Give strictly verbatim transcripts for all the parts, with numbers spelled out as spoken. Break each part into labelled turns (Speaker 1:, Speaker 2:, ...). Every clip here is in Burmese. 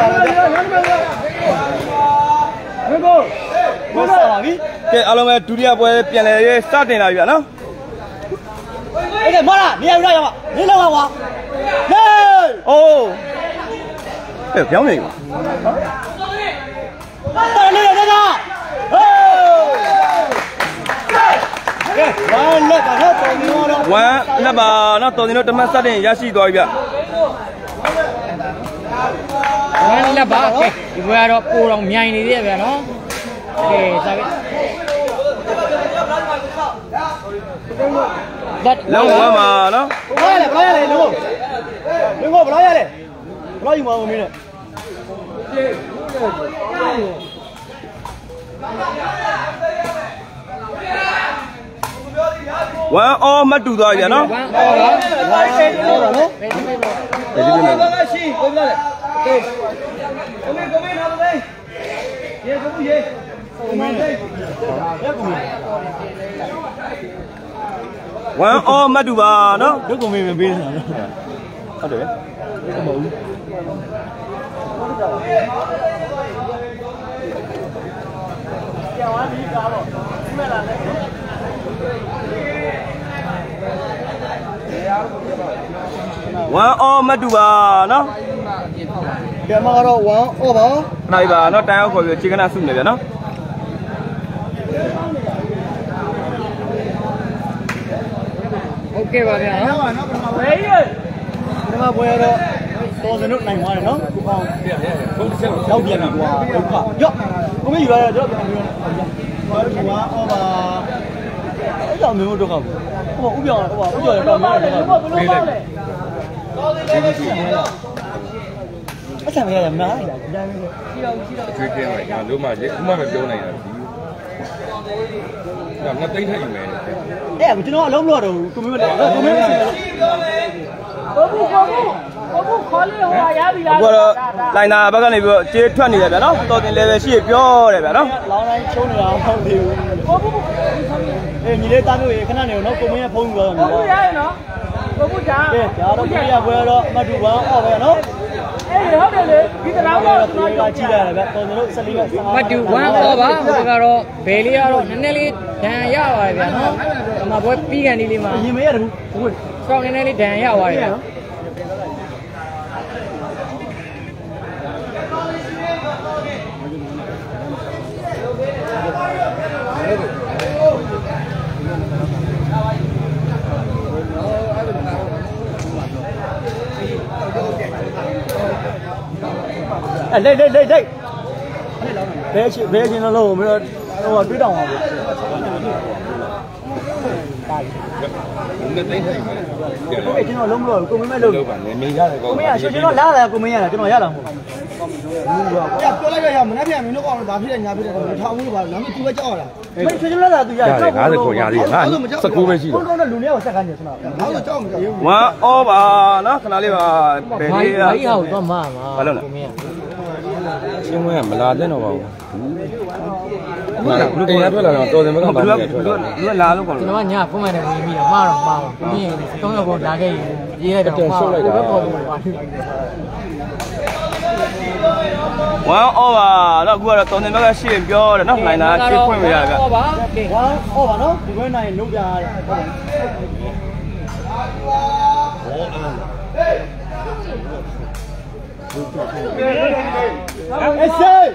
Speaker 1: What's up, Abby? Okay, I'll let you do your boy. Piano, starting now, you know. Okay, Mara, you are right. You know what? Hey! Oh. Hey, tell me. One, number, not to the master in Yashi Goya.
Speaker 2: One laba, okay. We are up poor on Miami, you know. Okay, but
Speaker 1: no, no.
Speaker 2: Royale, Royale, no. You go, Royale. Royale, one minute.
Speaker 1: One all Matuda, you know.
Speaker 2: One all, no?
Speaker 1: One all Maduba, no?
Speaker 2: Look at me in business.
Speaker 1: One all Maduba, no?
Speaker 2: Camera one over.
Speaker 1: Naiba, not time for your chicken as soon as you know.
Speaker 2: Okay, but yeah, no, no, no, no, no, no, the note nine one, no? Yeah, yeah, don't get it. Yo, come here, you are a job. I don't know to come. Oh, we are, we are, we are. What's happening? I'm not.
Speaker 3: Drinking right now, do my dick. Come on, I'm doing it. I'm not thinking you, man.
Speaker 2: Yeah, but you know, I don't know. Come here, come here. Babu, babu.
Speaker 1: Like now, I'm going to take twenty. I don't know. Level sheep, you're there.
Speaker 2: Long night show me around you. And you let them know you can't know. Come here, phone girl. Yeah, I don't care where I'm doing well, no? Hey, how did it? You can have a cheetah. But do one over Bailey or Nelly, Dan Yawa, my boy Pig and Ilima. You may have strong in any Dan Yawa. Đây đây đây đây. Bé chị bé chị nó lâu mới nó biết đồng. Cái chị nó lông rồi, cô mới mới được. Cô mới à, chị nó lá là cô mới à, chị nó lá là. Ya, tôi lấy ra mình nói chuyện mình nó còn bảo chuyện nhà bây giờ mình thao mới bảo lắm chú cái cho là. Mấy chuyện nó là tụi giờ.
Speaker 3: Cái cái của nhà gì hả? Sắc cú mấy gì?
Speaker 2: Con nó lùn đeo sẽ cái gì thế nào? Nó cho mình.
Speaker 1: Wow, ô bà nó khá là bà bé đi.
Speaker 2: Mấy hậu to mà mà.
Speaker 3: Xin mời em là thế nào bảo? Lúc cái nhát là tôi thì mới không bảo.
Speaker 1: Lúc là lúc còn.
Speaker 2: Nó nhà cũng mày này mình mà rồi mà. Mình không có còn đá cái gì này đâu mà.
Speaker 1: Wow, ô bà nó vừa là tôi nên bác xem cho nó này là chơi phim vậy cả.
Speaker 2: Ô bà, ô bà nó cái này lúc giờ. Ê xe.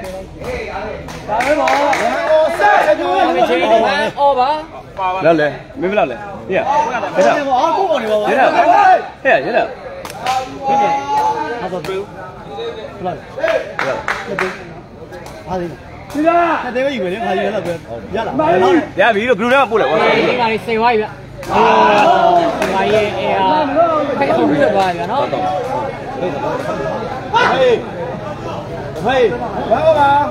Speaker 2: Ô bà.
Speaker 1: Lên lên, mấy bên lên. Đi à? Thế nào? Thế nào? Thế à? Thế nào? Cái gì? Hãy subscribe cho kênh Ghiền Mì Gõ để không bỏ lỡ những video hấp dẫn. Ya video blue na pula.
Speaker 2: Ini kali sewai ya. Oh, sewai ya. Kayak itu sewai ya, no? Hei. Hei. Bawa ba.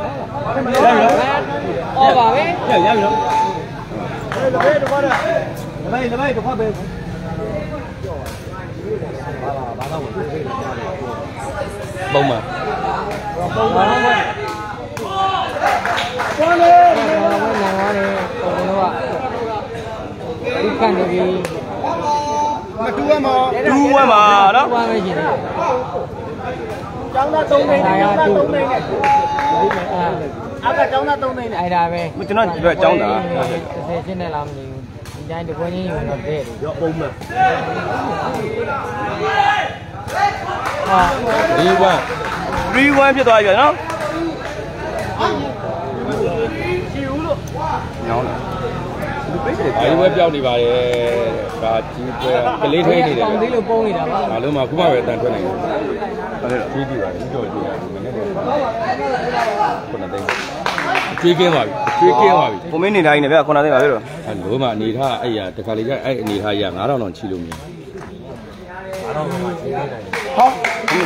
Speaker 2: Oh, ba be. Ya, ya bilo. Hei, lo be, lo ba. Lo be, lo be, lo ba be.
Speaker 3: Bông mà.
Speaker 2: Bông mà. Con đi. Bukan lagi.
Speaker 1: Dua mà, dua mà đó.
Speaker 2: ကျောင်းသားသုံးသိန်းနဲ့ကျောင်းသားသုံးသိန်းနဲ့အာကကျောင်းသားသုံးသိန်းနဲ့အဲ့ဒါပဲ
Speaker 1: ကျွန်တော်ဒီဘက်ကျောင်းသား
Speaker 2: ဆယ်ရှင်းနဲ့လားမသိဘူးဒီတိုင်းတပွဲချင်းယူတော့တဲ့
Speaker 1: ရောပုံမှန်
Speaker 3: ဟာthree one
Speaker 1: three one ဖြစ်သွားပြီနော်
Speaker 2: ချီဦးလို့
Speaker 1: ညောင်းတယ်
Speaker 3: ဒီဘက်ပြောင်းနေပါတယ်ဒါကြီးပွဲကလေးထိနေတယ်
Speaker 2: တောင်းသေးလို့ပုံနေတာပါ
Speaker 3: ဘာလို့မှခုမှပဲအတန်ထွက်နိုင်တယ်ဟုတ်တယ်ကြီးကြည့်ပါဦးကြော်ကြည့်ရတယ်မနေ့ကခုနသိန်းကျွေးကင်းပါပြီကျွေးကင်းပါပြီ
Speaker 1: ပုံမင်းနေတိုင်းနေဗျခုနသိန်းပါပြီတော့
Speaker 3: အဲလို့မှအနေထားအဲ့ရတခါလေကျအဲ့အနေထားရငါးထောင်တောင်ချီလို့မရငါးထောင်မှချီနေတယ်
Speaker 1: ဟော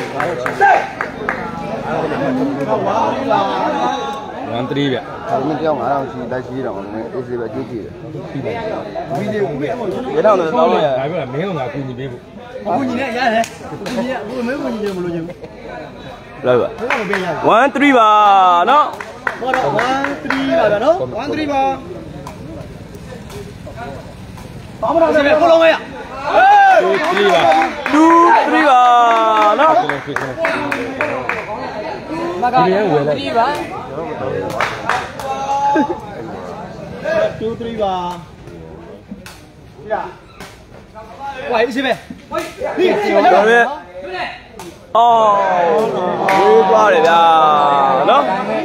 Speaker 3: one three ဗျ
Speaker 1: အဲ့ဒီကြောင်းငါးထောင်ချီတိုက်ချီတော့မင်းအေးစေးပဲကျွေးကြည့်တယ်ပြီးတယ်ဗီဒီယိုကိုရတော့တော့တောင်းရ
Speaker 3: ဒါပြောမင်းကငါကူညီပေးဖို့
Speaker 2: ကူညီနဲ့ရတယ်ကူညီကကိုမင်းကူညီတယ်မလို့ချင်ဘူး
Speaker 1: လိုက်ပါone threeပါနော်
Speaker 2: ဟောတော့one threeပါဗျာနော်one threeပါဘာမှမလုပ်ဘူးဘလုံးပဲ
Speaker 3: two threeပါ
Speaker 1: two threeပါနော်
Speaker 2: မကthreeပါtwo threeပါဝိုင်းစီပဲဒီစီပဲ
Speaker 1: တော့ရဲ့အော်ဝေးသွားတယ်ဗျာနော်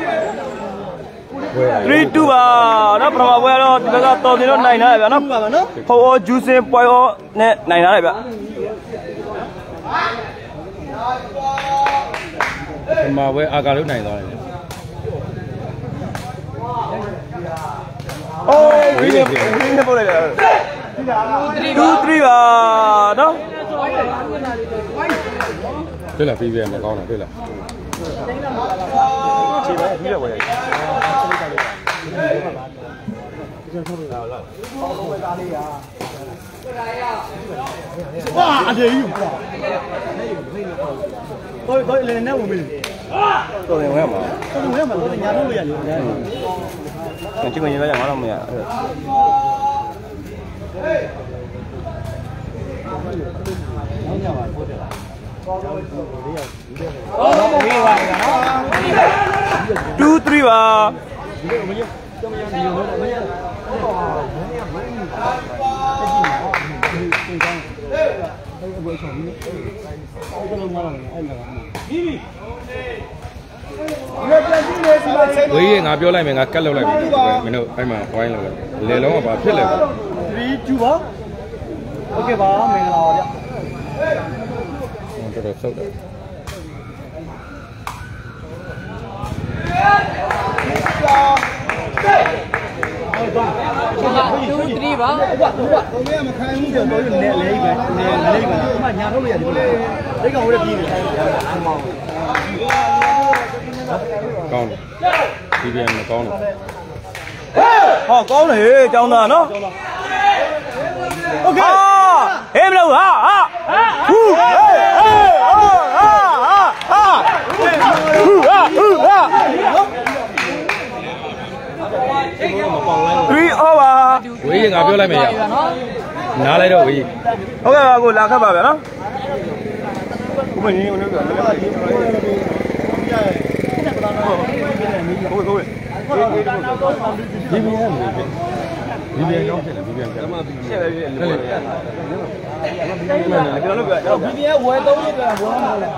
Speaker 1: three twoပါနော်ပထမပွဲတော့ဒီဘက်ကတော်တင်တော့နိုင်လာတယ်ဗျာနော်ဟိုအော်ဂျူးစင်ပွဲရောနဲ့နိုင်လာတယ်ဗျာ
Speaker 3: ဒီမှာပွဲအာကာလို့နိုင်သွားတယ်
Speaker 1: အိုးဝင်းနေဝင်းနေပို့လိုက်တယ်two threeပါနော်
Speaker 3: တွေ့လားပြီးပြန်မကောင်းတာတွေ့လား
Speaker 1: ခြေပဲပြီးတော့ဝယ်
Speaker 2: 哇，阿姐有哇！可以可以，来来我们。
Speaker 1: 多少钱嘛？
Speaker 2: 多少钱嘛？我伢都没有。
Speaker 1: 嗯。这个应该讲俺没有。two three 吧。
Speaker 3: ဝေးငါပြောလိုက်မယ်ငါကတ်လောက်လိုက်ပြီမင်းတို့အဲ့မှာဝိုင်းလောက်လိုက်လေလုံးကဘာဖြစ်လဲ
Speaker 2: three two ပါโอเคပါမင်္ဂလာပါဗျ
Speaker 3: တော်တော်ဆုတ်တယ်
Speaker 2: two three ပါဟုတ်ပါဟုတ်ပါကိုမေကမခံဘူးပြောတော့နေလေးပဲနေလေးပဲအမညာထုတ်လို့ရတယ်ဒီကောင်ဝယ်ပြီးနေတယ်
Speaker 3: ကောင်းတယ်ဒီပြန်မကောင်းတယ်
Speaker 1: ဟောကောင်းတယ်ဟေးကျောင်းသားနော်โอเคဟေးမလို့ဟာဟာဟူဟေးဟေးဟာဟာဟာဟူဟာဟူဟာthree over
Speaker 3: ဝေးငါပြောလိုက်မယ်ရနားလိုက်တော့ဝေး
Speaker 1: ဟုတ်ကဲ့ပါကိုလာခတ်ပါဗျာနော်ဘုမင်းကြီးဝင်လို့ပြောတယ်ဟုတ်ဟုတ်
Speaker 3: ဒီပြန်ရမယ်ဒီပြန်ရောက်ဖြစ်တယ်ဒီပြန်ပြန်မှာပြီးချက်ပဲဖြစ်တယ်
Speaker 1: ကျွန်တော်တို့ပြော
Speaker 2: ဒီပြန်ဝယ်သုံးလို့ပြောဝယ်မှာလဲ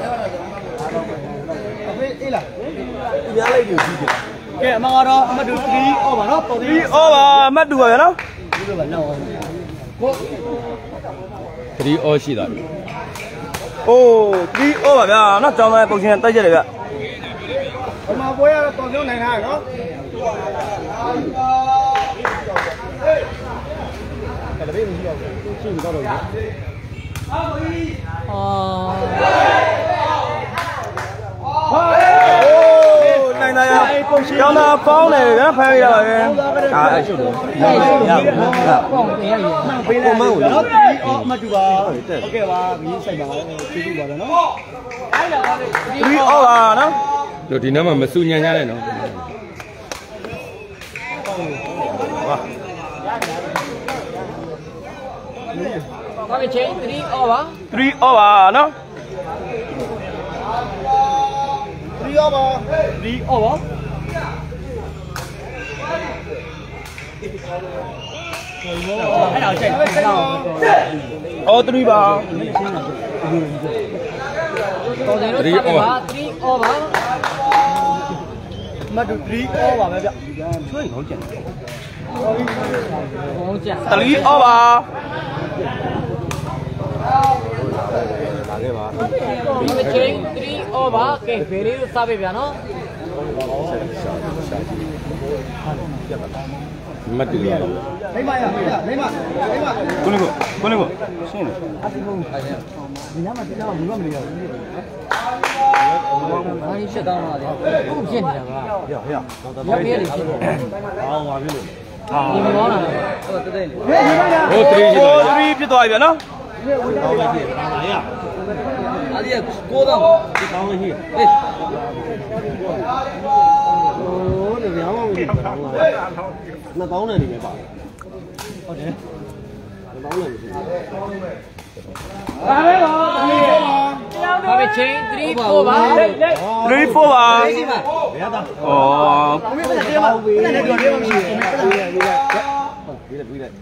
Speaker 2: အဖေးအေးလားဒီများလိုက်ပြီးကြည့်တယ်ကဲအမကတော့အမတူthree over နော်ပေါ်
Speaker 1: three over အမတူပါဗျာနော်
Speaker 2: ဒီလိုပါလောက်ကို
Speaker 3: three over ရှိတာ
Speaker 1: အိုးthree over ဗျာနော်ကျောင်းသားပုံစံတိုက်ကြတယ်ဗျ
Speaker 2: အမပွဲရတော့တော်ဆုံးနိုင်တာနော်အဲ့ဒါပဲမရှိတော့ဘူးရှိတော့တော့အော်
Speaker 1: နိုင်သားရကျောင်းသားပေါင်းတယ်ဗျာဖမ်းရပါပဲအာအဲ့ရှုပ်တယ်ရရ
Speaker 2: ပေါင်းတယ်ရရပေးလိုက်နော်ဒီအော်အမတူပါဟုတ်ကဲ့ပါမင်းဆိုင်ပါကျေးဇူးပါတော့နော်အဲ့ဒါပါ
Speaker 1: three over နော်
Speaker 3: တို့ဒီနောက်မှာမစူညံ့ရတယ်နော်
Speaker 1: ဝါ
Speaker 2: ဘာပဲချင်းthree over
Speaker 1: three over နော် three overအဲ့ဒါချက်အော်threeပါ
Speaker 2: တော်တယ်လို့ဆက်ပါthree over
Speaker 1: မတ်three over ပဲဗျချွေးခေါင်းကျန်
Speaker 2: ခေါင်းကျန်
Speaker 1: three over
Speaker 3: လာခဲ့ပါ
Speaker 2: ဒီမချင်းthree over ကဲဖေးလေးကိုစပေးဗျာနော်
Speaker 3: မတ်တူရ
Speaker 1: မိမရမိမမိမကိုနေကိုကိုနေကိုရှင်းတယ်အတူတူဒီညမှာတရားဘူးမမနေရဘူး
Speaker 2: ဘာလို့ရှက်တောင်းလာလဲအခုဖြစ်နေတာက
Speaker 1: ဟရဟရ
Speaker 2: မပြေးလေဖြစ်နေ
Speaker 1: ဟောပါပြီလို့
Speaker 2: ဟာဒီမရောလာတော့တက်တဲ့လေ
Speaker 3: ဟိုthreeရှိတော့
Speaker 1: threeဖြစ်သွားပြီဗျာနော်
Speaker 3: ဟောပဲဖြစ်ပါလားရ
Speaker 2: အဲ့ဒီကိုတော့
Speaker 3: ဒီကောင်းလေးရှိ
Speaker 2: ဟေး
Speaker 1: ဟိုဒီရောင်းအောင်ဒီကောင်းလာနှစ်ပေါင်းနဲ့နေပဲပါဟုတ်တယ်နှစ်ပေါင်းနဲ့ရှိပါပဲပါ
Speaker 2: ဘာပဲချင်းthree fourပါ
Speaker 1: three fourပါ
Speaker 2: ဒီမှာ
Speaker 1: ဘယ်သားဩဘယ်နဲ့တရားမဘယ်နဲ့ကြော်တရားမရှိဘူးပြီးလိုက်ပြီးလိုက်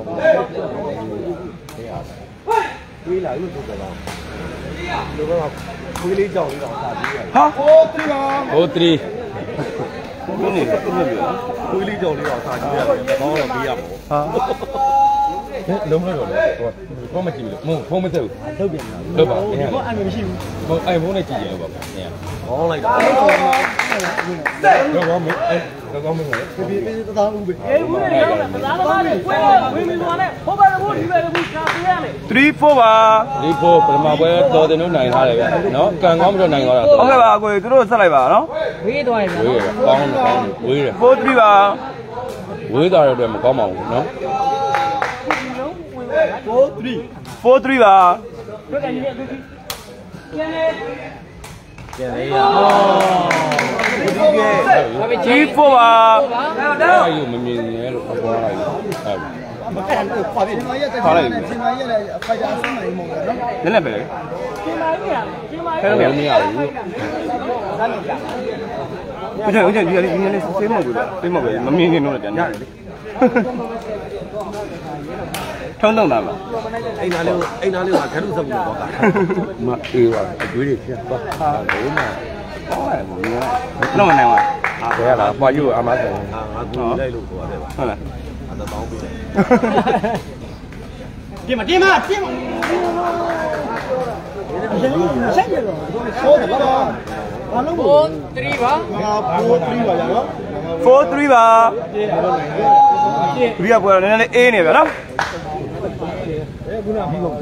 Speaker 1: ပြီးလာလို့ဆိုကြတာဒီဘက်ကခွေးလေးကြောင်လေးတော့စာပြီးရဟာဟိုthreeပါ
Speaker 3: ဟိုthree
Speaker 1: ဘယ်နေဘယ်နေပြောခွေးလေးကြောင်လေးတော့စာပြီးရတယ်ဘောင်းတော့ပြီးရမှာဟာ
Speaker 3: လုံးမလို့လေဟိုဖုန်းမကြည့်ဘူးမဟုတ်ဖုန်းမသက်ဘူး
Speaker 1: ထုတ်ပြန်တာ
Speaker 3: ထုတ်ပါ
Speaker 1: ဟိုအမှမရှိဘူး
Speaker 3: ဟိုအဲ့ဖုန်းနဲ့ကြည့်ရပါဘာနင်
Speaker 1: ဟောလိုက်တာ
Speaker 3: တော့ကောင်းမအဲ့တော့ကောင်းမလေ
Speaker 1: ပြေပြေတသားဦးပဲ
Speaker 2: အေးဦးလေးရောက်လာတရားသမားတွေပွဲဝင်းမီသွားနဲ့ဟိုဘက်ဘူးဒီဘက်ဘူးချာပေးရမယ်
Speaker 1: three fourပါ
Speaker 3: three fourပထမပွဲတော်တင်တို့နိုင်ထားတယ်ဗျနော်ကံကောင်းပြီးတော့နိုင်သွားတာ
Speaker 1: ဟုတ်ကဲ့ပါအကိုသူတို့ဆက်လိုက်ပါနော်
Speaker 2: ဝေးသွားတယ်ဗျ
Speaker 3: ဝေးရကောင်းကောင်းဝေးရ
Speaker 1: four three ပါ
Speaker 3: ဝေးသွားတဲ့အတွက်မကောင်းပါဘူးနော်
Speaker 1: four three four three ပါ
Speaker 2: တွေ့တယ်ကြီးတွေ့ပြီကျန်တယ်
Speaker 3: ကျန်လေရ
Speaker 1: ဒီကဲthree fourပါ
Speaker 3: အဲ့ယူမမြင်ရဲလို့ပြောလိုက်ဟုတ်
Speaker 1: မကန်တော့ခွာပြီခွာလိုက်ပြီရှင်မကြီးလည်းဖိုက်တာအဆင်းနိုင်မှာပေါ့နော်နည်းနည်းပဲလေ
Speaker 2: ရှင်မကြီးကရှင်မ
Speaker 3: ကြီးလည်းမရဘူး
Speaker 1: ဘယ်ကြောင့်ဘယ်ကြောင့်ဒီကလေးဒီကလေးဆေးမောက်ဘူးလားဆေးမောက်ပဲမမြင်ခင်တော့လည်းပြန်ရတယ်လေထုံးတော့တာပါ
Speaker 3: အိမ်သားလေးအိမ်သားလေးကခရုစပ်ဘူးပေါ့ကမအေးပါအတွေးတွေဖြစ်သွားဟာဘိုးမ
Speaker 1: ဟောတယ်ဘူးတော့မနိုင်ပါ
Speaker 3: ဟာဘယ်လားပွားယူအမဆန်ဟာငါကူလိုက်လို့ခေါ်ရတယ်
Speaker 1: ဟုတ်လား
Speaker 3: အတပေါင်းပေးတယ်
Speaker 1: ပြင်မပြင်မပြင်မဆက်ရတော့ဆိုးတယ်ပါဘာလို့
Speaker 2: four three ပါ
Speaker 1: four three ပါရနော် four three ပါဒီကပွဲတော့နည်းနည်းလေးအေးနေဗျာနော်အဲခုနပြီးတော့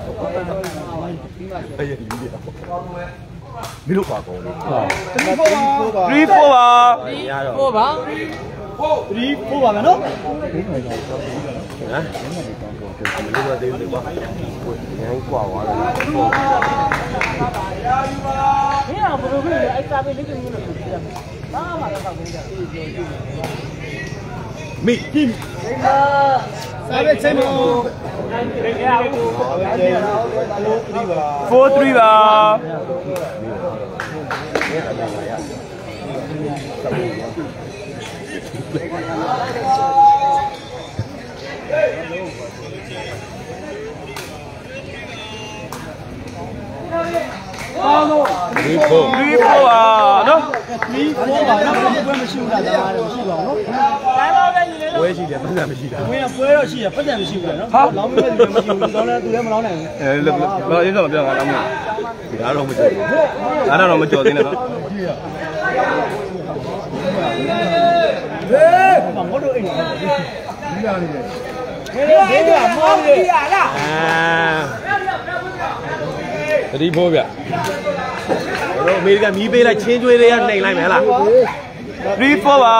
Speaker 1: အဲ့ရဒီမီလို့ပါကောင်းလို့three four ပါ three four ပါ
Speaker 2: ရတော့fourပါ
Speaker 1: three four ပါမယ်နော်ဟမ်
Speaker 3: မလို့မသေးဘူးကွာငိုင်းကွာသွားတယ်
Speaker 2: ဟင်းအောင်ဘယ်လိုဖြစ်လဲအဲ့စာပေလေးကမျိုးလို့ပြောတယ်ဘာမှမတော့ဘူးကြ
Speaker 1: မိတိစာပေချင်းမ four three ပါ
Speaker 3: three four
Speaker 1: three fourပါနော် three four ပါနော်ဘယ်မရှိဘူးလားဒါမှမရှိပါဘူးနော်
Speaker 3: ပွဲရှိတယ်ပတ်သက်မရှိတာ
Speaker 1: ဝင်းကပွဲတော့ရှိတယ်ပတ်သက်မရှိဘူးလေနော်လောင်းမဲ့လူမရှိဘူးတော့လည်းသူလည်းမလောင်းနိုင်ဘူးအဲလောလောအင်းတော့မပြောငါလောင်းမယ်
Speaker 3: ဒါတော့မကြောက်ဘူး
Speaker 1: ဒါတော့မကြော်သေးနဲ့နော်ဟေးဘာမလို့အိမ်နေဒီလာနေတယ်ဟေးဟေးကမောင်းနေရလား
Speaker 3: အာတတိဖို့ဗျ
Speaker 1: တို့အမေရိကန်မီးပေးလိုက်ချင်းကျွေးလေးကနှိမ်လိုက်မယ်ဟလား three four ပါ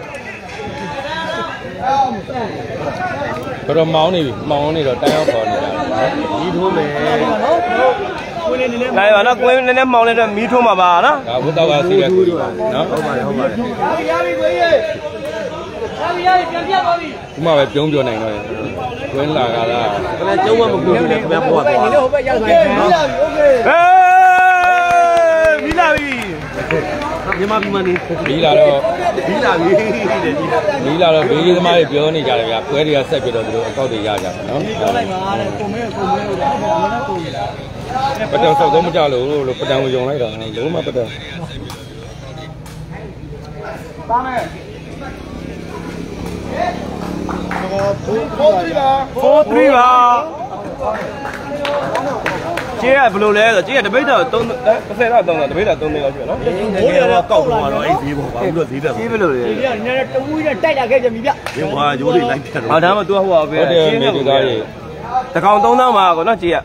Speaker 3: ဘယ်တော့မောင်းနေပြီမောင်းနေတော့တိုင်းအောင်ခေါ်နေတာ
Speaker 1: မီးထိုးမယ်နော်ကိုင်းနေနေလိုက်ပါနော်ကိုင်းနေနေမောင်းနေတဲ့မီးထိုးမှာပါနော်
Speaker 3: ဒါဘုတော့ကစီးရစီးပါနော်
Speaker 1: ဟုတ်ပါတယ်ဟုတ်ပါတယ်ရပြီကိုကြီး
Speaker 2: ရပြီရပြီပြန်ပြသွားပြီ
Speaker 3: ဒီမှာပဲပြုံးပြောနိုင်တော့ကွင်းလာကလား
Speaker 1: ခင်ဗျာကျုံးမမကူဘူးခင်ဗျာပေါ်သွား
Speaker 2: ဒီလိုဟိုဘက်ရောက်သွားပြီ
Speaker 1: ဟေးမီးလာပြီမြန်မာပြည်မှာနေ
Speaker 3: ပြီးလာတော့
Speaker 1: ပြီးလာပြီတဲ့
Speaker 3: ပြီးလာတော့ဘေးကြီးသမားတွေပြောနေကြတယ်ဗျာပွဲတွေကဆက်ပြီးတော့သူတို့အကောက်တွေရကြတယ်နော်
Speaker 2: ပြောလိုက်ပါတဲ့ကိုမဲကိုမဲလို့တော့ဘာမှကို
Speaker 3: ပတံဆောက်တော့မကြလို့လို့ပတံကိုယုံလိုက်တာလုံးဝပတံ
Speaker 1: ပါမယ်four threeပါfour threeပါကျေးရဘယ်လိုလဲဆိုကျေးရတပိတ်တော့သုံးတစ်ဆယ်တော့သုံးတော့တပိတ်တော့သုံးနေရောရှိတယ်နော်မိုးရတော့ကောက်တော့တော့အဲ့ဈေးပေါ့ဘာလို့ဈေးတက်ဈေးဘယ်လိုလဲ
Speaker 2: ဒီကနည်းနည်းတဝူးနဲ့တိုက်လာခဲ့ကြပြီဗျ
Speaker 1: ဒီဟွာရိုးလေးလိုက်ပြတ်တော့ဟာဒါမှသူကဟိုပါပဲ
Speaker 3: ကျေးရဒီကားကြီး
Speaker 1: တကောင်သုံးသောင်းပါကောနော်ကျေးရ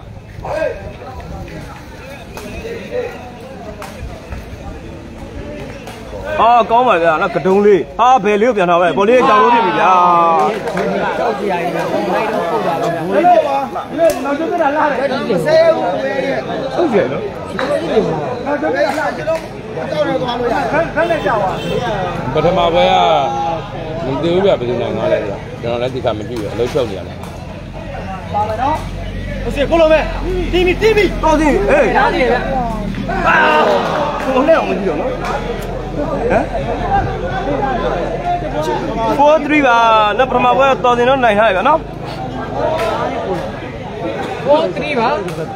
Speaker 1: အာကောင်းပါဗျာနော်ကတုံးလေးဟာဘယ်လေးကိုပြန်ထားပဲဘောလေးကြောင်လို့ဖြစ်ပြီဗျာ
Speaker 2: ကြောက်ကြရည်တော့လိုက်တော့ပို့တာတော့
Speaker 1: ဘယ်လိုပါလဲနောက်ကျတော့လာတယ်ဆယ်ဦးပဲဟုတ်တယ်နော်နောက်ကျတော့လာကျွန်တော်တောက်ရသွားလို့ရခက်ခက်လက်ကြောက်ပါ
Speaker 3: ပထမပွဲကမသိဘူးဗျဘယ်လိုနိုင်သွားလဲဗျကျွန်တော်လည်းဒီကမကြည့်ဘူးအလုပ်ချုပ်နေရတယ်
Speaker 2: ပါမယ်နော်
Speaker 1: ဟုတ်စီကိုလိုမဲ့တီးပြီတီးပြီတော့စီဟေး
Speaker 2: နားနေဗျ
Speaker 1: အာကိုလည်းအောင်မကြည့်တော့နော်ဟမ် four three ပါနော်ပထမပွဲတော်စင်တော့နိုင်ထားရဗျာနော်
Speaker 2: four three ပါ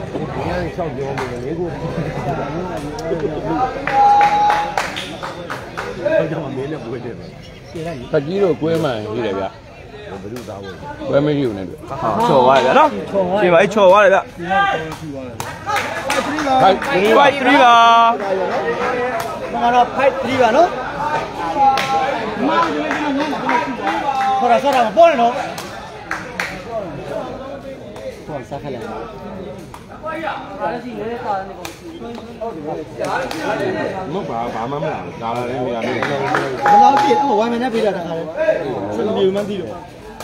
Speaker 3: ခကြီးတို့ကွဲမှန်ရှိတယ်ဗျဘယ်လိုသားဘူးကွဲမရှိဘူးနဲ့တွေ့
Speaker 1: ဟာချော်သွားတယ်ဗျာနော်ဒီပါအဲ့ချော်သွားတယ်ဗျfive three ပါ
Speaker 2: ငါတော့five threeပါနော်ခေါ်ရဆောတာမပေါ်နဲ့နော်ပေါ်စားခက်လိုက်
Speaker 3: မဘာဘာမှမလားဒါလည်းမရဘူး
Speaker 2: ဘယ်တော့ပြည့်ဟိုဝိုင်းမနဲ့ပြတာတခါလေစနေမှန်းသိတော့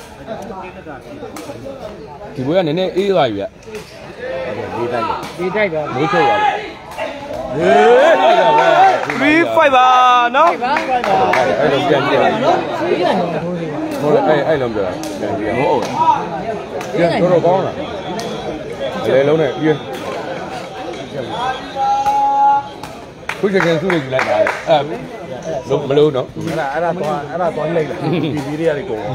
Speaker 3: ဒီဘွေကနည်းနည်းအေးသွားပြီဗျ
Speaker 2: ဒီတိုက်ဒီတိုက်ပါ
Speaker 3: မိုးချုပ်သွားပြီ
Speaker 1: ဟေး three five ပါနော်
Speaker 3: အဲ့လိုပြန်ပြန်နော်ဟိုအဲ့အဲ့လုံးပြောတာပြန်ပြန်ဟုတ်ဟုတ်ပြန်တော့တော့ကောင်းလားအလေလုံးနဲ့ပြေးခုချက်ချင်းစုလိုက်ကြည့်လိုက်ပါအဲ့လုံးမလို့နော်
Speaker 1: အဲ့ဒါအဲ့ဒါတော့အဲ့ဒါတော့လိုက်လာဒီဗီဒီယိုတွေကုန်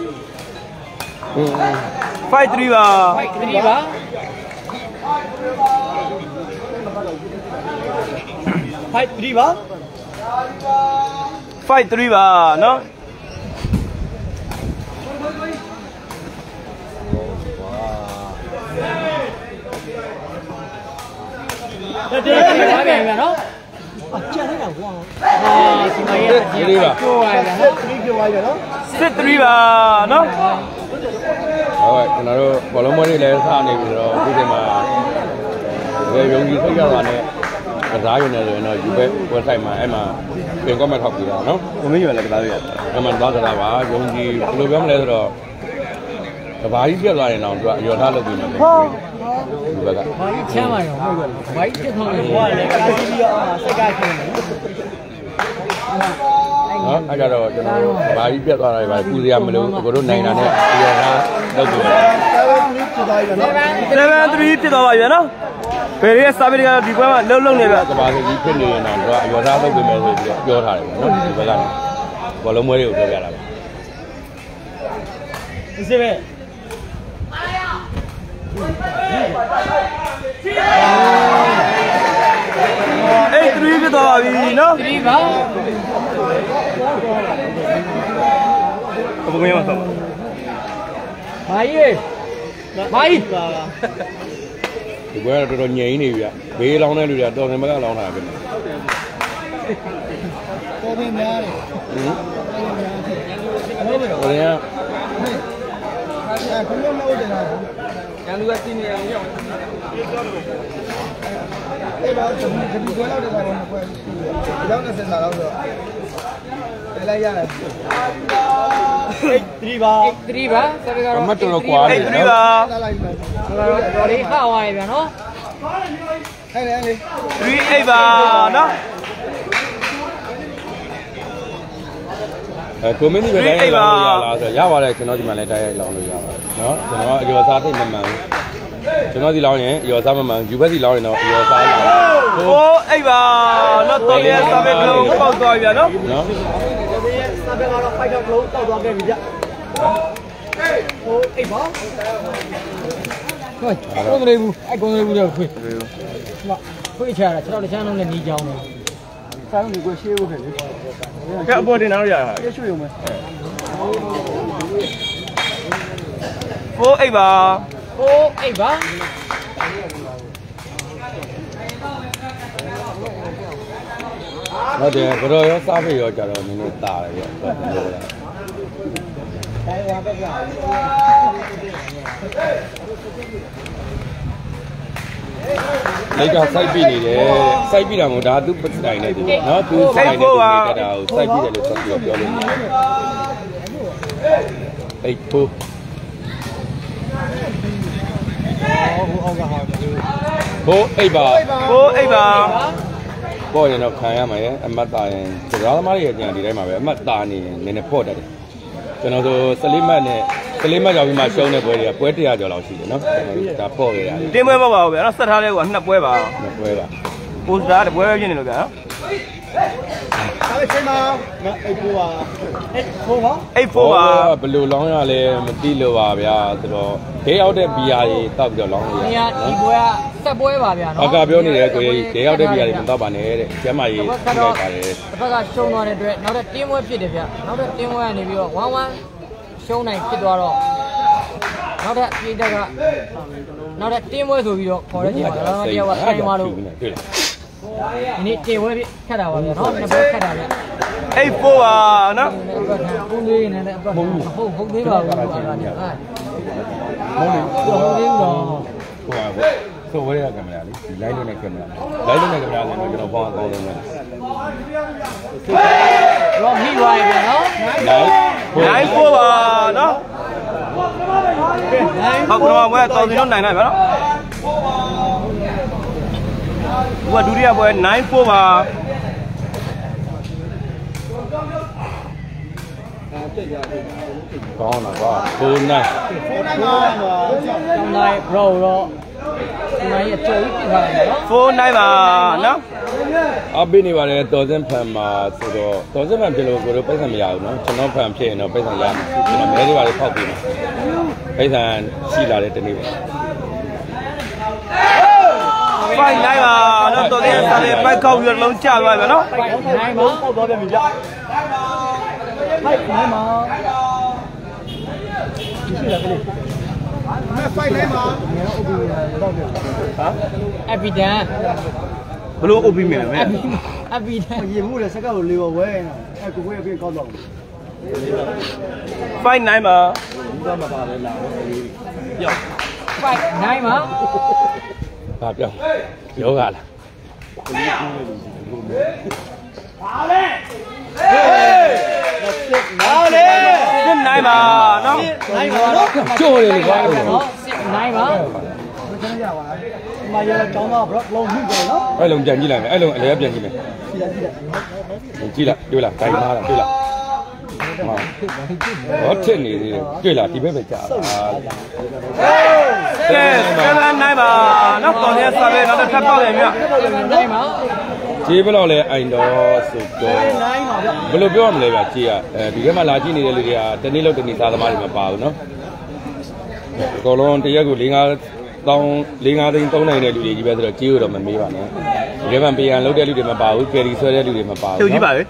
Speaker 1: five three ပါ
Speaker 2: five three ပါfive three ပါ
Speaker 1: five three ပါနော်
Speaker 2: တကယ်ပါဗျာနော်အကျန်လိုက်တာကွာဟာဒီမရဲ့
Speaker 3: ဒီလေးပါ
Speaker 2: ကိုရတာနော်threeကျော်ပါဗျာနော်
Speaker 1: six three ပါနော်
Speaker 3: ဟုတ်ကျွန်တော်တို့ဘောလုံးမွေးတွေလည်းစနေပြီတော့ဒီချိန်မှာဘယ်ယုံကြည်စိတ်ရတာနဲ့ကစားရုံနဲ့ဆိုရင်တော့ဒီဘက် website မှာအဲ့မှာပြင်ကောမန့်ထောက်ပြီးတာနော်
Speaker 1: ကိုမင်းရွယ်လည်းကစားရရတယ်
Speaker 3: အဲ့မှာသွားကြတာပါယုံကြည်ဘယ်လိုပြောမလဲဆိုတော့ကဘာကြီးပြတ်သွားရင်တော့သူကအရောထားလုပ်ပြီးနေတယ်ဒီဘက်က
Speaker 2: ဘာကြီးချမ်းပါရောဟုတ်ကဲ့ဘာကြီးပြတ်သွားရင်ဟိုကလည်းကစားပြီးတော့စိတ်ကခင်းတယ်
Speaker 3: နော်အဲ့ကြတော့ကျွန်တော်တို့ဘာကြီးပြတ်သွားတာပဲပူစရာမလိုကိုတို့နိုင်တာနဲ့အရောထားလုပ်ပြီးတယ်
Speaker 1: seven three ဖြစ်သွားပါပြီနော်ဘယ်ရဲ့စာပေတွေကတော့ဒီဘက်မှာလှုပ်လှုပ်နေဗျ
Speaker 3: ကဘာကြီးဖြစ်နေရင်တော့သူကအရောထားလုပ်ပြီးမယ်ဆိုပြီးပြောထားတယ်နော်ဒီဘက်ကနေဘောလုံးမွေးတွေကိုပြောပြတာပါ
Speaker 2: ဒီစေပဲ
Speaker 1: eight three ဖြစ်သွားပါပြီနော်
Speaker 2: three ပါ
Speaker 1: အပေါ်ကရမှာတော့
Speaker 2: ဘာကြီးဘာကြီး
Speaker 3: ဒီကွဲတော့တော်တော်ငြိမ်နေပြီဗျဘေးလောင်းတဲ့လူတွေတော်တယ်မကလောင်းတာပဲ
Speaker 2: ပေါ်ပင်များတယ်
Speaker 3: ဟင်ဟိုရ
Speaker 2: အဲခုလုံးလို့တင်တာ
Speaker 1: ရန်သူကစီနေအောင်ရောက်
Speaker 2: အဲ့တော့ဒီဒီကွဲလောက်တဲ့ကောင်ကကွဲဒီလောက်နဲ့စင်လာတော့ဆိုတယ်လိုက်ရတယ်eight three ပါeight three ပါဆက်ပြီးတော့
Speaker 3: မတ်တော်ကွာ
Speaker 1: eight three ပါ
Speaker 2: တော်လေးဟောက်သွားပြီဗျာနော်ဟဲ့လေလေ
Speaker 1: three eight ပါနော်
Speaker 3: အဲကိုမင်းဒီပဲတိုင်းလောင်းလို့ရလားဆိုရပါတယ်ကျွန်တော်ဒီမှာလည်းတိုင်းရိုက်လောင်းလို့ရပါတယ်เนาะကျွန်တော်ကအကျော်စားသိမမှန်ဘူးကျွန်တော်ဒီလောင်းရင်ရောစားမမှန်ယူဘက်ဒီလောင်းရင်တော့ရောစားလာ
Speaker 1: ဟိုးအိပ်ပါနော်တော်ရစာပဲကလုံးပေါက်သွားပြီနော်
Speaker 3: နော်
Speaker 2: တော်ရစာပဲကတော့ဖိုက်တော့ကလုံးပေါက်သွားခဲ့ပြီဗျဟိုးအိပ်ပါဟိုကုန်းနေဘူးအဲ့ကုန်းနေဘူးတော့ခွေးခွေးချတာခြေထောက်တစ်ချမ်းလုံးနဲ့နီးကြောင်းတယ်စားလို့ကိုရှေးဖို့ခဲ့လေ
Speaker 1: ကဲအပေါ်တင်လာလို့ရတာ
Speaker 2: ရွှေရုံပဲ
Speaker 1: ဟိုးအိပ်ပါ
Speaker 2: ဟိုးအိပ်ပါ
Speaker 3: ဟုတ်တယ်ဘရောရောစားပြီးရောကြတော့နည်းနည်းတာတယ်ရောဟုတ်တယ်လို့လား
Speaker 2: တိုင်းဝါပဲကြာ
Speaker 3: လိုက်ကစိုက်ပြီးနေတယ်စိုက်ပြီးတာမဟုတ်ဒါသူပတိုင်နေတယ်နော်သူစိုက်နေတယ်နေတာကိုစိုက်ပြီးတယ်လို့ဆက်ပြီးပြောလို့ရတယ်အိတ်ဖို့ဟိုအိတ်ပါ
Speaker 1: ဟိုးအိပ်ပါ
Speaker 3: ပေါ့ရင်တော့ခံရမှာရဲ့အမတ်တာရင်စကားသမားတွေရဲ့ကြံဒီတိုင်းမှာပဲအမတ်တာနေရင်နည်းနည်းပေါ့တတ်တယ်ကျွန်တော်ဆိုဆလေးမတ်နဲ့ဆလေးမတ်ရောက်ပြီးမှရှုံးတဲ့ပွဲတွေကပွဲတရာကျော်လောက်ရှိတယ်နော်ဒါပေါ့ခဲ့ရတယ်
Speaker 1: တင်းပွဲမပါဘူးဗျာနော်ဆက်ထားလဲကွာနှစ်ပွဲပါ
Speaker 3: နှစ်ပွဲပါ
Speaker 1: ပိုစတာတပွဲပဲဖြစ်နေလို့ဗျာနော်
Speaker 2: ဒါပဲချိန်မှာအိတ်ဖိုးပါအိတ်ဖိုးပါ
Speaker 1: အိတ်ဖိုးပါ
Speaker 3: ဘယ်လိုလောင်းရလဲမသိလို့ပါဗျာဆိုတော့ဒေးရောက်တဲ့ဘီယာတွေတောက်ပြီးတော့လောင်းလို့
Speaker 2: ရတယ်ဒီပွဲကဆက်ပွဲပါဗျာနော်
Speaker 3: အကပြောနေတယ်ကိုကြီးဒေးရောက်တဲ့ဘီယာတွေမတောက်ပါနဲ့တဲ့ကျမ်းမာရေးထိခိုက်ပါတယ်
Speaker 2: တစ်ဖက်ကရှုံးသွားတဲ့အတွက်နောက်တဲ့တင်းပွဲဖြစ်တယ်ဗျာနောက်တဲ့တင်းပွဲကနေပြီးတော့ဝမ်းဝမ်းရှုံးနိုင်ဖြစ်သွားတော့နောက်တဲ့ပြည်တက်ကနောက်တဲ့တင်းပွဲဆိုပြီးတော့ခေါ်တဲ့ချိန်မှာတော့တရားကဆိုင်သွားလို့
Speaker 3: တွေ့လား
Speaker 2: ဒီနေ့တင်ပွဲခက်တာပါဗျာနော်နှစ်ပွဲခက်တာဗျာ
Speaker 1: အိတ်ဖိုးပါနော်
Speaker 2: ပုံလေးနဲ့လည်းဟုတ်ဟုတ်ဟုတ်သေးပါဘူးဟုတ်ပါဗျာဟုတ်ဟုတ်သေးဘူးတော့
Speaker 3: ဟိုပါဆိုဝဲရကင်မရာလေးဒီ live လေးနဲ့ကင်မရာ live လေးနဲ့ကင်မရာဆိုတော့ကျွန်တော်ဖောင်းအကောင်းဆုံးပဲ
Speaker 2: ရောမိသွားပြီနော်
Speaker 1: နိုင်ဖိုးပါနော်ဟုတ်ကဲ့ဘွဲတော်စီတော့နိုင်နိုင်ပါနော်ဘွဲဒုတိယဘွဲနိုင်ဖိုးပါ
Speaker 3: ကောင်းလားကွာဖိုးနိုင်
Speaker 2: ဖိုးနိုင်ပါကျောင်းနိုင် bro တော့ဒီမှာအကျော်ကြီးပြင်ထားတယ်နော်
Speaker 1: ဖိုးနိုင်ပါနော်
Speaker 3: အပေးနေပါတယ်တော်စင်ဖန်မှာဆိုတော့တော်စင်ဖန်ဖြစ်လို့ကိုတို့ပိတ်ဆံမရဘူးနော်ကျွန်တော်ဖန်ဖြစ်ရင်တော့ပိတ်ဆံရမယ်ကျွန်တော်မဲတွေပါလေးဖောက်ပြီးမှာပိတ်ဆံရှိလာတဲ့တနေ့ပဲ
Speaker 1: ဖိုင်နိုင်ပါနော်တော်တဲ့စားတဲ့ပိုက်ကောက်ပြီးတော့လုံးကျသွားပြီနော်
Speaker 2: နိုင်ပါပေါက်သွားပြန်ပြီဗျဖိုက်နိုင်ပါရှိလားကလေးမဲဖိုက်နိုင်ပါငါအုပ်ပြီးတော့ပြန်ဟာအပီဒန်
Speaker 1: ဘလို့အုပ်ပြီးမြင်လဲမဲ
Speaker 2: အပီဒန်ရေမှုလေစကားကိုလေးဝဲအဲ့ကိုဝဲအပြင်ကောက်တော့
Speaker 1: ဖိုင်နိုင်ပါ
Speaker 2: ဒီကမှပါလဲလာပြောက်ဖိုင်နိုင်ပါ
Speaker 3: ဘာပြောင်းယောဂလား
Speaker 1: ပါလေပါလေစစ်နိုင်ပါနော်
Speaker 2: နိုင်ပါနော်
Speaker 3: ကျိုးတယ်ကွာ
Speaker 2: နော်စစ်နိုင်ပါကျွန်တော်ရပါလားဒီမှာရတောင်းတော့ဘလော့လုံးမှုတယ်နော်
Speaker 3: အဲ့လုံးပြန်ကြည့်လိုက်မယ်အဲ့လုံးအလဲပြန်ကြည့်မယ်ကြည့်လိုက်ကြည့်လိုက်ကြည့်လိုက်တိုင်သားလားတွေ့လားဟောထစ်နေသေးတယ်တွေ့လားဒီဘက်ပဲကြာတာ
Speaker 1: ကဲကဲနိုင်ပါနော်တော်ရဲ့စားပဲနောက်တစ်ခါပေါက်တယ်မြတ်
Speaker 2: နိုင်ပါ
Speaker 3: ခြေဘယ်လောက်လဲအိုင်တော်ဆိုတော့ဘယ်လိုပြောရမလဲဗျာခြေကအဲဒီထဲမှာလာကြည့်နေတဲ့လူတွေကတနေ့လောက်တနေ့စားသမားတွေမပါဘူးနော်အကုန်လုံးတရက်ကို၄-၅တောင်း၄-၅သိန်းသုံးနိုင်တဲ့လူတွေကြီးပဲဆိုတော့ခြေကိုတော့မမေးပါနဲ့ဒီထဲမှာပေရန်လောက်တဲ့လူတွေမပါဘူးကယ်ရီဆွဲတဲ့လူတွေမပါဘူး
Speaker 1: ကျုပ်ကြီးပါလေ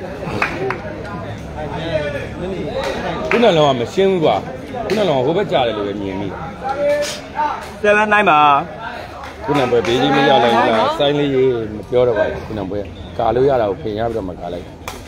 Speaker 3: ခုနလောကမရှင်းဘူးကွာခုနလောကဟိုဘက်ကြားတယ်လို့ပဲမြင်မိ
Speaker 1: ဆယ်နိုင်ပါ
Speaker 3: ခုနဘယ်ဘေးကြီးမရလိုက်ဘူးလားစိုင်းလေးရေးမပြောတော့ပါဘူးခုနဘယ်ကာလို့ရတာကိုပြင်ရပြီးတော့မကာလိုက်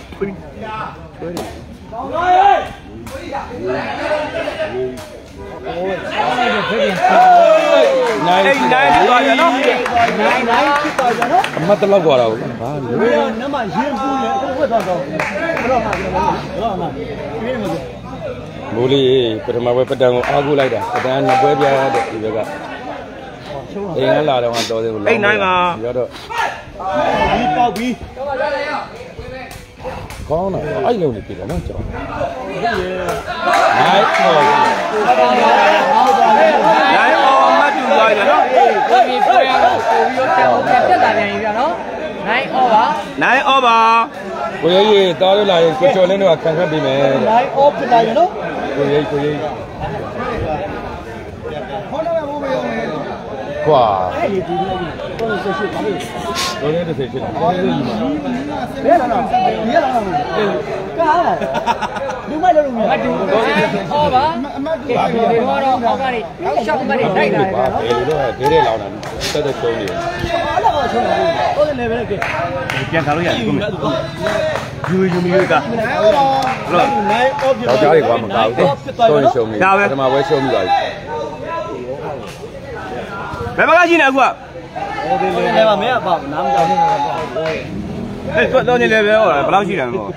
Speaker 1: နိုင်နိုင်သွားရနော်
Speaker 2: နိုင်နိုင်ဖြစ်သွားကြနော်
Speaker 3: အမတ်တလောက်သွားတာဟုတ်ဘာ
Speaker 2: လို့နမရင်ပူးနေအခုဝတ်သွားတော့ဘယ်တော့မှပြောတော့မှပြင်းမလို့
Speaker 3: မိုးလေးပထမပွဲပတန်ကိုအားကိုးလိုက်တာပတန်နှစ်ပွဲပြရတဲ့ဒီဘက်ကအိမ်ကလာတော့တော်တယ်လို့
Speaker 1: အိမ်နိုင်ပါ
Speaker 3: ပြောတော့
Speaker 2: ဒီပေါက်ပြီး
Speaker 3: ကောင်းတာအဲ့လုံးနေပြီနော်ကျွန်တော်နိုင်
Speaker 1: နိုင်
Speaker 3: တော့
Speaker 1: အောင်မတူသွားပြီနော်
Speaker 2: ကိုကြီးပြောရတော့ပို့ပြီးတော့တက်တက်လာပြန်ပြီဗျာနော်nine over
Speaker 1: nine over
Speaker 3: ကိုရေးတားလို့လာရင်ကိုကျော်လင်းတို့ကခံခတ်ပြီးမယ်
Speaker 2: nine off ဖြစ်လာပြီနော်
Speaker 3: ကိုရေးကိုရေးကွာ
Speaker 2: အဲ့ဒီဒီတော့ဆက်ရှိပါလိမ့်
Speaker 3: တော်နေတဲ့ဆက်ရှိတယ်တော်နေတဲ့ကြီးမှာ
Speaker 2: ဘယ်လာတော့ဒီရလာတော့ကားလူမိုက်လို့မရဘူးဟောပါအမတ်တူပါဒီတော့တော့အောက်ကနေရှောက်မနေတိုက်တာလေနော်
Speaker 3: ဘယ်လိုတော့ဒဲတဲ့လောင်းတာတက်တက်ချုံးနေတယ်
Speaker 2: အဲ့ဒါတော့ချုံးတာတော့လည်းပဲကဲ
Speaker 1: ပြန်ခါလို့ရတယ်ကိုယူယူမီက
Speaker 2: နိုင်အော်တော့နိုင်အော်ဖြစ်
Speaker 3: တော့ကြားရကွာမကောက်ဘူးတော့ရှုံးနေတယ်ပထမပွဲရှုံးပြီးသွားပြီ
Speaker 1: ဘယ်မှာရှိနေအခုက
Speaker 2: ဟိုဒီလေပါမင်းကပေါ့နားမကြောက်နေတော့ပေါ့
Speaker 1: ဟဲ့တော့နေလေပဲဟောဘယ်လောက်ရှိတယ်မို့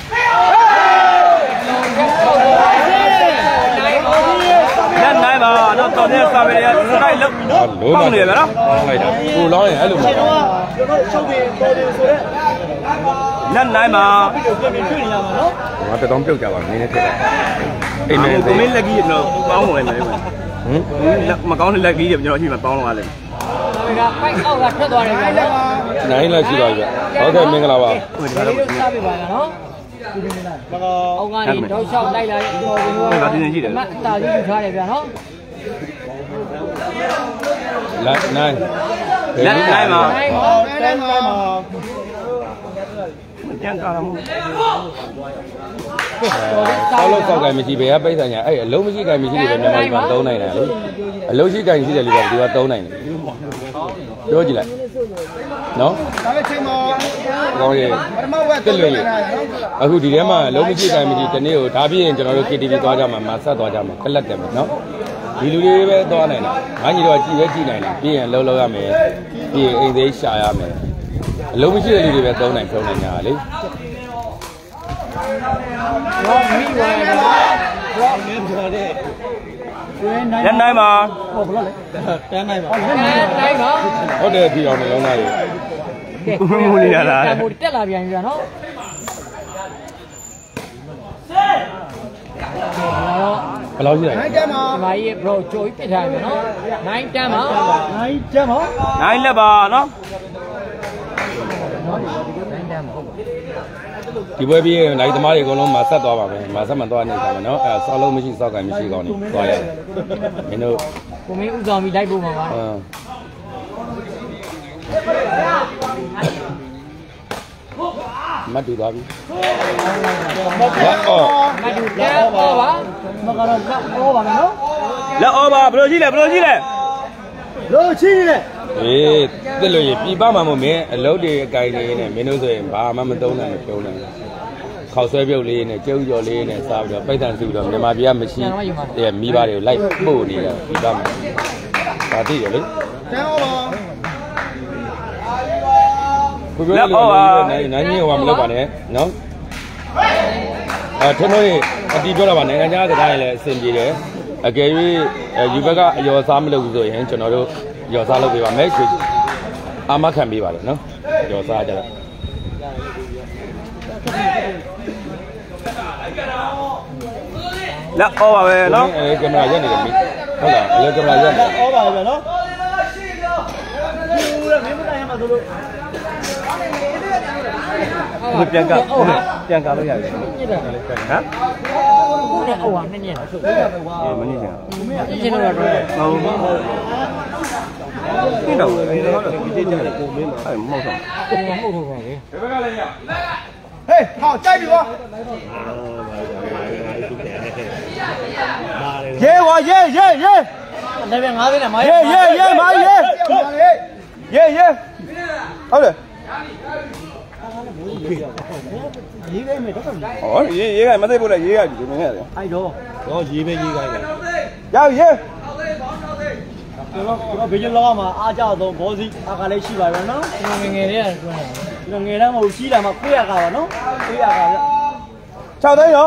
Speaker 1: လက်နိုင်ပါတော့တော်တဲ့စာပေရတိုက်လို့လုံးပေါင်းနေရနော်
Speaker 3: လိုက်တာကိုလောင်းရင်အဲ့လိုမဟုတ်ဘူး
Speaker 2: ကျွန်တော်ချုပ်ပြီးတော်တယ်ဆိုတော့
Speaker 1: လက်နိုင်ပါ
Speaker 2: ပြင်ပြင်တွေ့နေရမှာနော်
Speaker 3: ငါတတော်ပြုတ်ကြပါနင်းနေထက်တယ်
Speaker 1: အိမ်မဲကိုမင်းလက်ကြီးတော့ပေါင်းဝင်တယ်ဟင်မကောင်းတဲ့လက်ကြီးတွေကျွန်တော်ရှိမှပေါင်းလာတယ်
Speaker 2: ဒါကပိုက်အောက်ကထွက်သွားတယ်ဗျာ
Speaker 3: နိုင်လက်ရှိပါပြီဗျဟုတ်ကဲ့မင်္ဂလာပါ
Speaker 2: ဟုတ်တယ်ဒါစားပြပါလားနော်ဒီနေ့လားမကောအောက်ကနေတောက်လျှောက်လိုက်လာတဲ့တော်ဘင်းရော
Speaker 1: ဒါတင်ရှိတယ်
Speaker 2: အမအတားကြီးယူထားတယ်ဗျာနော်
Speaker 3: လက်နိုင်
Speaker 1: လက်နိုင်ပါ
Speaker 2: နိုင်ပါနိုင်ပါ
Speaker 1: ပြန်ကားမှု
Speaker 3: ဆောက်လို့ဆောက်ကင်မရှိဘယ်ကပိတ်ဆိုင်ညာအဲ့အလုံးမရှိကင်မရှိတွေပဲမြန်မာပြည်မှာသုံးနိုင်တယ်လေအလုံးရှိကင်ရှိတယ်လူကဒီကသုံးနိုင်တယ်ပြောကြည့်လိုက်နော်
Speaker 2: ဒါပဲချိန်မော
Speaker 3: ကောင်းရေ
Speaker 2: ပထမဝက်
Speaker 3: တက်လွင်ရေအခုဒီထဲမှာအလုံးမရှိကင်မရှိတနေ့ကိုဒါပြည့်ရင်ကျွန်တော်တို့ K T V သွားကြမှာမဆက်သွားကြမှာကလတ်တယ်မယ်နော်ဒီလူတွေပဲသွားနိုင်တာငါညီတော့ကြည့်ပဲကြည့်နိုင်တယ်ပြီးရင်လှုပ်လှုပ်ရမယ်ပြီးရင်အိမ်သေးရှာရမယ်အလုံးမရှိတဲ့လူတွေပဲသုံးနိုင်ထုံးနိုင်ကြတာလေ
Speaker 2: ရောမိဝါရောမင်းပြောတဲ့
Speaker 1: လက်နိုင်ပါ
Speaker 2: ဟောဘလို့လဲတန်းနိုင်ပါလက်နိုင်ပါ
Speaker 3: ဟုတ်တယ်ဒီအောင်နှလုံးသားတွေ
Speaker 1: ကဲမူလီရလား
Speaker 2: တမိုးတက်လာပြန်ပြီနော်
Speaker 3: ဘယ်လောက်ရှိလဲ
Speaker 2: နိုင်တန်းပါဒီမကြီး bro ကြိုးပြစ်ထားမယ်နော်နိုင်တန်းပါနိုင်တန်းပါ
Speaker 1: နိုင်လက်ပါနော်
Speaker 3: ဒီပွဲပြီးရင်လိုက်သမားတွေအကုန်လုံးမဆက်သွားပါမယ်မဆက်မသွားနေကြမှာနော်အဲဆောက်လုံးမရှိစောက်ကင်မရှိကောင်းနေသွားရတယ်မင်းတို့
Speaker 2: ကိုမင်းဥဆောင်ပြီးလိုက်ဖို့မှာပါ
Speaker 3: မတ်တူသွားပြီ
Speaker 2: မတ်တူမတ်တူလက်အောပါမကတော့လက်အောပါမယ်နော်
Speaker 1: လက်အောပါဘယ်လိုရှိလဲဘယ်လိုရှိလဲ
Speaker 2: လို့ရှိနေတယ်
Speaker 3: အေးတက်လို့ရပြပမှာမို့မင်းအလုပ်တွေအကင်နေနဲ့မင်းတို့ဆိုရင်ဘာမှမသုံးနိုင်မပြုံးနိုင်ခေါက်ဆွဲပြုတ်လေးနဲ့ကျုပ်ကျော်လေးနဲ့စားပြီးတော့ပိတ်တန်စုပြီးတော့မြန်မာပြည်ကမရှိတဲ့မိဘတွေကိုလိုက်ပို့နေတာပြပမှာဒါသိရလေ
Speaker 2: တန်းအောင်ပါ
Speaker 3: ကိုပြောလို့နိုင်နိုင်ကြီးဟိုမလုပ်ပါနဲ့နော်အဲထွန်းထွန်းကြီးအတီးပြောတာပါနိုင်ငံခြားကစားရင်လည်းအဆင်ပြေတယ်အကယ်၍ယူဘက်ကအယောစားမလုပ်ဘူးဆိုရင်ကျွန်တော်တို့ယောစားလုပ်ပေးပါမယ်ချွေအာမခံပေးပါလေနော်ယောစားကြတော့
Speaker 1: လက်အောပါပဲနော်
Speaker 3: အဲကင်မရာရက်နေတယ်ဟုတ်လားအဲကင်မရာရက်နေ
Speaker 2: အောပါပဲနော်ဘူးရမင်းမတိုင်ရမှာဆိုလို့
Speaker 1: ဒီပြန်ကပြန်ကလို့ရတယ်ဟမ်
Speaker 2: ဟုတ်တယ်ဟိုဟာနည်းနည်းဆိုတော့
Speaker 1: အေးမနေချင်
Speaker 2: ဘူးကျင်းတော့တော့
Speaker 1: ဟုတ်ဒီတော့ဒီတော့ဒီကြည့်ကြတယ်ကိုမင်းမှာအဲ့မဟုတ်တော့
Speaker 2: ကိုမဟုတ်တော့ပါလေ
Speaker 1: ဘယ်ဘက်ကလဲရ
Speaker 2: ဟေးဟောကြိုက်ပြီကွာ
Speaker 1: ရဲဝါရဲရဲရဲ
Speaker 2: လည်းပဲငါးသိန်းနဲ့မာ
Speaker 1: ရဲရဲရဲမာရဲရဲရဲဟုတ်တယ်
Speaker 2: ရေးခိုင်းမယ်တော့
Speaker 1: ဟောရေးရေးခိုင်းမသိဘူးလေရေးရပြီနင်းရတယ်
Speaker 2: အဲ့တော့
Speaker 3: တော့ရေးပဲရေးခိုင်းတယ်
Speaker 1: ရပြီရေး
Speaker 2: ကျွန်တော်ကျွန်တော်ဘေးကျလောကမှာအားကြဆုံးဘောစီအားကလည်းရှိပါပဲနော်ကျွန်တော်ငငယ်လေးကကျွမ်းတယ်ကျွန်တော်ငယ်တန်းမဟုတ်ရှိလာမှကိုရကပါနော်ကိုရကဗျ
Speaker 1: ၆သိန်းရော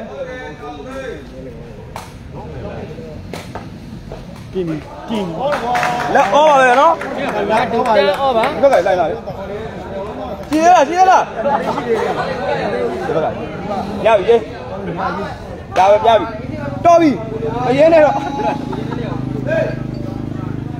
Speaker 2: ကျင်းကျင်း
Speaker 1: လက်အောပါပဲနော်
Speaker 2: လက်တော့ပါလက်အောပါ
Speaker 1: ဒီဘက်ကလိုက်လာလေကြည့်ရလားကြည့်ရလားဒီဘက်ကရပြီရေးဒါပဲပြပြီတော်ပြီအရင်နဲ့တော့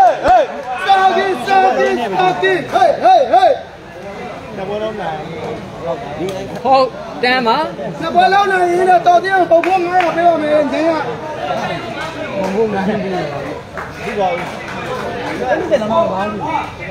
Speaker 4: hey. Sagi, sagi, sagi. Hey, hey, hey.
Speaker 2: ဟုတ်တန်းပါ
Speaker 4: နှစ်ပွဲလုံးနိုင်ရင်တော့တော်သေးပုံဖို့ငါးရပေးပါမယ်ဒင်းက
Speaker 2: ဘုံဘုံနိုင်ပြီဒီပါဦးအဲ့ဒီကတော့ဘာလို့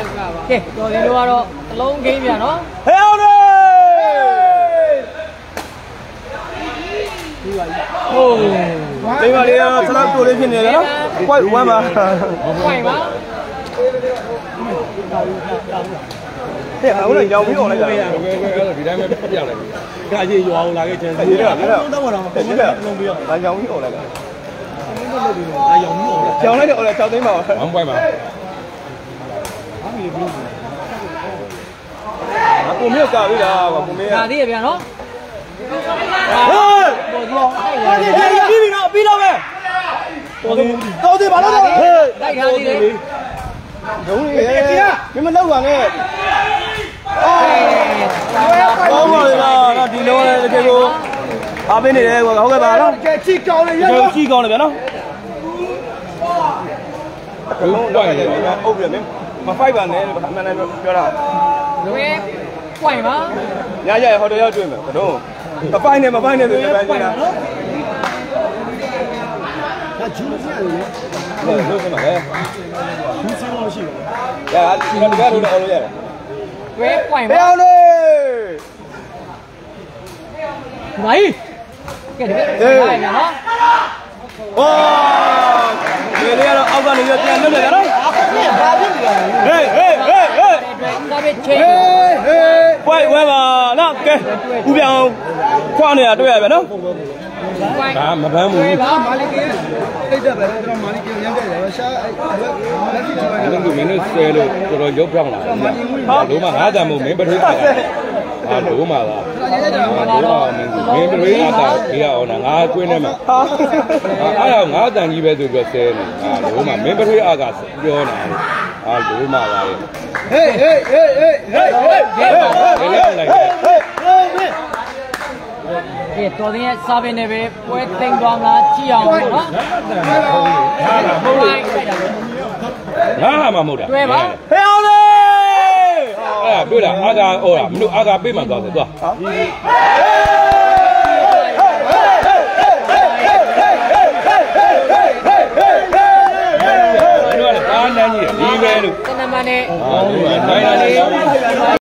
Speaker 2: ကဲတော်ဒီလိုကတော့အလုံးဂိမ်းပြန်နော်
Speaker 1: ဟဲ့အောင်လေဟိုးဒီမှာလေးဆလောက်တိုးလေးဖြစ်နေတယ်နော်ကွိုက်ဝမ်းပါ
Speaker 2: ပွိုင်ပါ
Speaker 1: ဟဲ့အောင်လေကြောင်ပြီးအောင်လိုက်တာ
Speaker 3: ဘယ်ဘယ်အဲ့တော့ဒီတိုင်းပဲပြလိုက်ပြီ
Speaker 4: ကကြေးရွာအောင်လာခဲ့ချင်တယ်
Speaker 1: ရေးတယ်ရေးတယ်
Speaker 4: တော့တော့
Speaker 1: ဟဲ့ရေးတယ်လုံးပြီးတော့ဒါကြောင်ပြီးအောင်လိုက်တာ
Speaker 4: အယောင်မျိုးအောင်
Speaker 1: ကြောင်လိုက်တော့အောင်လဲ၆သိန်းပါ
Speaker 3: ဝမ်းပွိုင်းပါ
Speaker 1: ကိုမျိုးကပြီလားကိုမင်း
Speaker 2: ဒါသေးရပြန်နော်
Speaker 1: ဟေး
Speaker 2: ပေါ်တော့အဲ့
Speaker 1: ဟဲ့ပြီးပြီနော်ပြီးတော့ပဲတော်သေးတော်သေးပါလားဟဲ့
Speaker 2: လိုက်ထားသေးတယ်
Speaker 1: ဒုံးလေးမင်းမလောက်ပါနဲ့အော်ကောင်းပါလေနော်ဒီလုံးလေးတကယ်ကိုအားပေးနေတယ်ကွာဟုတ်ကဲ့ပါနော်
Speaker 4: ကဲချီကောင်းလေရ
Speaker 1: ဒီကြည့်ကောင်းတယ်ဗျာနော်
Speaker 3: ဘလုံးပွိုင်းတယ်
Speaker 1: ဟုတ်ပြီမင်းမဖိုက်ပါနဲ့လို့အမှန်တမ်းပြောတာ
Speaker 2: လွယ်ပွိုင်ပါ
Speaker 1: ညရရဟိုတယ်ရောက်တွေ့မယ်ဘလုံးမဖိုက်နဲ့မဖိုက်နဲ့ဆိုရင်ပဲကြည့်တာ
Speaker 4: ဒါဂျူးစရာလေ
Speaker 1: လို့လို့ဆိုမှာပဲ
Speaker 4: ဂျူးစရာမရှိဘူး
Speaker 1: ရဒီကတည်းကလို့အောင်လို့ရတယ်
Speaker 2: လွယ်ပွိုင်
Speaker 1: ဟဲ့
Speaker 2: ပါ
Speaker 1: အောင်လေး
Speaker 2: မိုင်းကဲဒီကပြန်နော်
Speaker 1: ဝါဒီလေးကတော့အောက်ကနေပြန်လွတ်နေတယ်နော်
Speaker 4: ဘာဖြစ်နေလဲ
Speaker 1: ဟေးဟေးဟေးဟေး
Speaker 2: ဒါပဲချင်း
Speaker 4: ဟေးဟေး
Speaker 1: ပွိုက်ဝဲပါနော်ကဲဥပြောင်းခွာနေတာတွေ့ရပဲနော်
Speaker 2: ပွိုင်
Speaker 3: ဒါမပန်းဘူး
Speaker 2: ပါ
Speaker 4: မာလီကင်းအိတ်တက်ပဲကျွန်တော်မာလီကင်းရမ်းခဲ့တယ်ရှာအဲ့လက်ရှိတော့
Speaker 3: အဲ့လိုမင်းတို့ဆဲလို့တော်တော်ရုပ်ပြောင်းလာတယ်လုံးမငါးတန်မို့မင်းပထွေးတာဟာလုံးမလားလုံးမမင်းပထွေးအတာဒီအောင်ငါကွင်းထဲမှာ
Speaker 1: ဟာ
Speaker 3: အားရငါးတန်ကြီးပဲဆိုပြီးဆဲနေဟာလုံးမမင်းပထွေးအကပြောနေတာဟာလုံးမပါလေ
Speaker 4: ဟေးဟေးဟေးဟေးဟေးဟေး
Speaker 3: ဘယ်လိုလိုက်လဲ
Speaker 1: ဟေးဟေး
Speaker 2: ကဲတော်တဲ့စားပင်တွေပဲပွဲသိမ်းသွားမလားကြည့်အောင်နော်ပွိုင်ခိုက်တာ
Speaker 3: ငါဟာမှမဟုတ်တာ
Speaker 2: တွေ့ပါ
Speaker 1: ဟဲ့အောင်လေး
Speaker 3: အဲ့ဒါတွေ့လားအာကာဟောတာမင်းတို့အာကာပေးမှသွားတယ်သွား
Speaker 1: ဟာ
Speaker 3: တို့ကလည်းကားနန်းကြီးဒီပဲလို့
Speaker 2: တနမနဲ့
Speaker 3: ဟာတို့ကနိုင်တာလေး